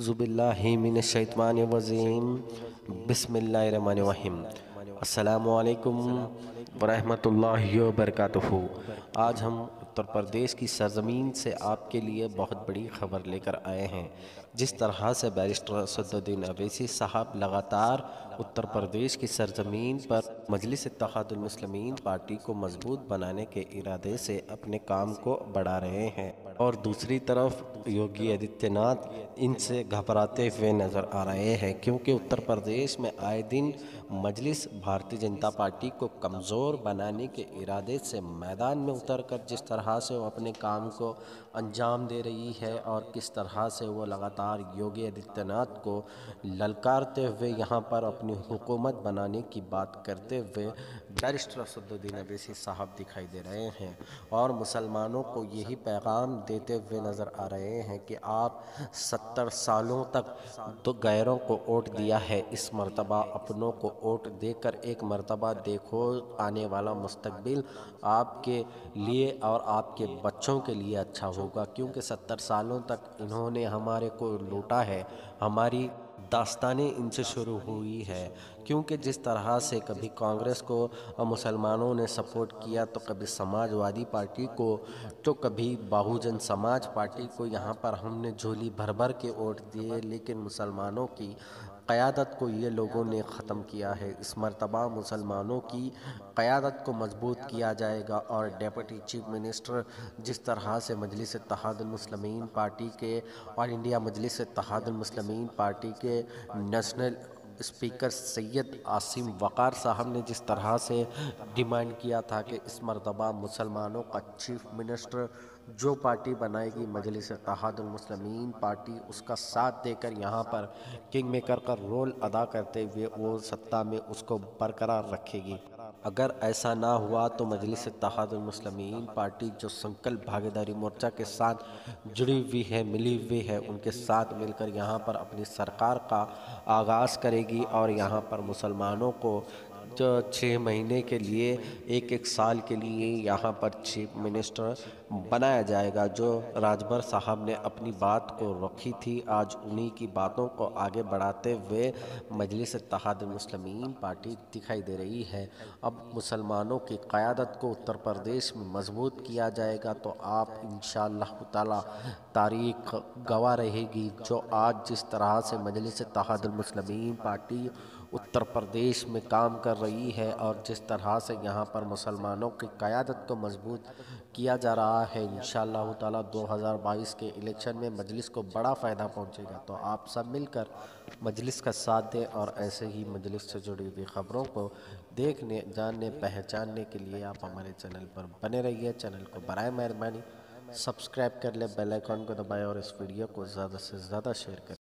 اعوذ باللہ من الشیطان الرجیم بسم اللہ الرحمن الرحیم۔ السلام علیکم ورحمۃ اللہ وبرکاتہ۔ آج ہم اتر پردیش کی سرزمین سے آپ کے لیے بہت بڑی خبر لے کر آئے ہیں۔ جس طرح سے بیرسٹر اسد الدین اویسی صاحب لگاتار اتر پردیش کی سرزمین پر مجلس اتحاد المسلمین پارٹی کو مضبوط بنانے کے ارادے سے اپنے کام کو بڑھا رہے ہیں، اور دوسری طرف یوگی آدتیہ ناتھ ان سے گھبراتے ہوئے نظر آ رہے ہیں، کیونکہ اتر پردیش میں آئے دن مجلس بھارتیہ جنتا پارٹی کو کمزور بنانے کے ارادے سے میدان میں اتر کر جس طرح سے وہ اپنے کام کو انجام دے رہی ہے، اور کس طرح سے وہ لگاتار یوگی آدتیہ ناتھ کو للکارتے ہوئے یہاں پر اپنی حکومت بنانے کی بات کرتے ہوئے بیرسٹر اسد الدین اویسی صاحب دکھائی دے رہے ہیں، اور مسلمانوں کو یہی پیغام دیتے ہوئے نظر آ رہے ہیں کہ آپ 70 سالوں تک تو غیروں کو ووٹ دیا ہے، اس مرتبہ اپنوں کو ووٹ دے کر ایک مرتبہ دیکھو آنے والا مستقبل آپ کے لیے اور آپ کے بچوں کے لیے اچھا ہوگا، کیونکہ 70 سالوں تک انہوں نے ہمارے کو لوٹا ہے، ہماری داستانیں ان سے شروع ہوئی ہے، کیونکہ جس طرح سے کبھی کانگریس کو مسلمانوں نے سپورٹ کیا، تو کبھی سماج وادی پارٹی کو، تو کبھی بہوجن سماج پارٹی کو، یہاں پر ہم نے جھولی بھر بھر کے ووٹ دیے، لیکن مسلمانوں کی قیادت کو یہ لوگوں نے ختم کیا ہے۔ اس مرتبہ مسلمانوں کی قیادت کو مضبوط کیا جائے گا، اور ڈیپٹی چیف منسٹر جس طرح سے مجلس اتحاد المسلمین پارٹی کے آل انڈیا مجلس اتحاد المسلمین پارٹی کے نیشنل اسپیکر سید عاصم وقار صاحب نے جس طرح سے ڈیمانڈ کیا تھا کہ اس مرتبہ مسلمانوں کا چیف منسٹر جو پارٹی بنائے گی مجلس اتحاد المسلمین پارٹی اس کا ساتھ دے کر یہاں پر کنگ میکر کا رول ادا کرتے ہوئے وہ سत्ता میں اس کو برقرار رکھے گی۔ اگر ایسا نہ ہوا تو مجلس اتحاد المسلمین پارٹی جو سنکلپ بھاگیداری مورچہ کے ساتھ جڑی ہوئی ہے، ملی ہوئی ہے، ان کے ساتھ مل کر یہاں پر اپنی سرکار کا آغاز کرے گی، اور یہاں پر مسلمانوں کو جو 6 مہینے کے لیے ایک سال کے لیے یہاں پر چیف منسٹر بنایا جائے گا۔ جو راجبر صاحب نے اپنی بات کو رکھی تھی، آج انہی کی باتوں کو آگے بڑھاتے ہوئے مجلس اتحاد المسلمین پارٹی دکھائی دے رہی ہے۔ اب مسلمانوں کی قیادت کو اتر پردیش میں مضبوط کیا جائے گا، تو آپ انشاءاللہ تعالی تاریخ گواہ رہے گی۔ جو آج جس طرح سے مجلس اتحاد المسلمین پارٹی اتر پردیش میں کام کر رہی ہے، اور جس طرح سے یہاں پر مسلمانوں کی قیادت کو مضبوط کیا جا رہا ہے، انشاءاللہ تعالی 2022 کے الیکشن میں مجلس کو بڑا فائدہ پہنچے گا۔ تو آپ سب مل کر مجلس کا ساتھ دیں، اور ایسے ہی مجلس سے جڑی ہوئی خبروں کو دیکھنے، جاننے، پہچاننے کے لیے آپ ہمارے چینل پر بنے رہیے۔ چینل کو برائے مہربانی سبسکرائب کر لیں، بیل آئیکن کو دبائیں، اور اس ویڈیو کو زیادہ سے زیادہ شیئر کریں۔